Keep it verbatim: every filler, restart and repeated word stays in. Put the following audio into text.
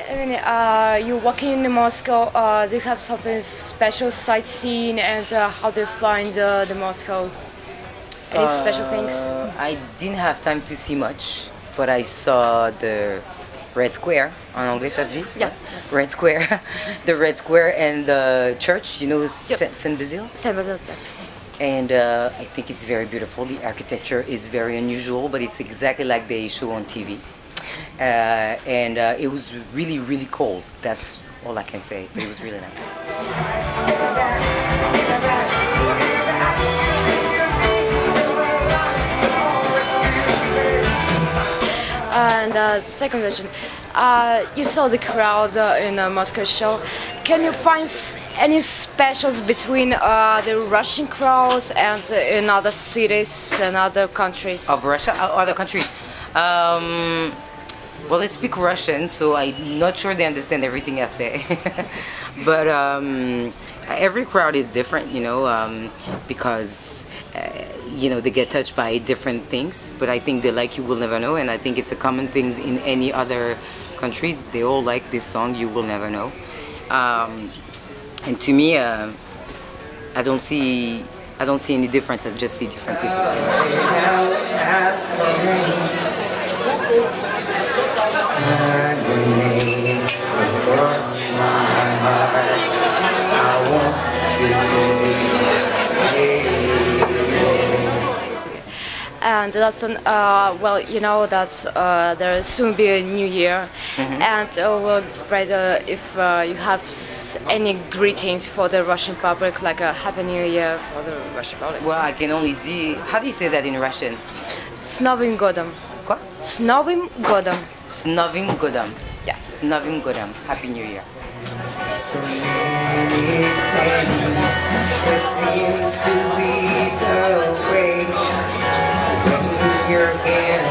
I mean, uh, you walking in Moscow, uh, do you have something special sightseeing, and uh, how do you find uh, the Moscow? Any special things? Uh, I didn't have time to see much, but I saw the Red Square, en anglais ça se dit? Yeah. Red Square, the Red Square and the church, you know, Yep. Saint Basil. Same as us, yeah. And uh, I think it's very beautiful. The architecture is very unusual, but it's exactly like they show on T V. Uh, and uh, it was really, really cold. That's all I can say. But it was really nice. And uh, the second question, uh, you saw the crowd uh, in the Moscow show. Can you find s- any specials between uh, the Russian crowds and uh, in other cities and other countries? Of Russia, uh, other countries. Um, well, they speak Russian, so I'm not sure they understand everything I say. But um, every crowd is different, you know, um, because uh, you know they get touched by different things. But I think they like "You Will Never Know," and I think it's a common thing in any other countries. They all like this song "You Will Never Know," um, and to me, uh, I don't see I don't see any difference. I just see different people. And the last one, uh, well, you know that uh, there will soon be a new year, and uh, we'll rather if uh, you have s- any greetings for the Russian public, like a Happy New Year for the Russian public. Well, I can only see. How do you say that in Russian? S Novым годом. Quoi? S Novым годом. S Novim Godam. Yeah. S Novim Godam. Happy New Year. So many things that seems to be the way when you're here.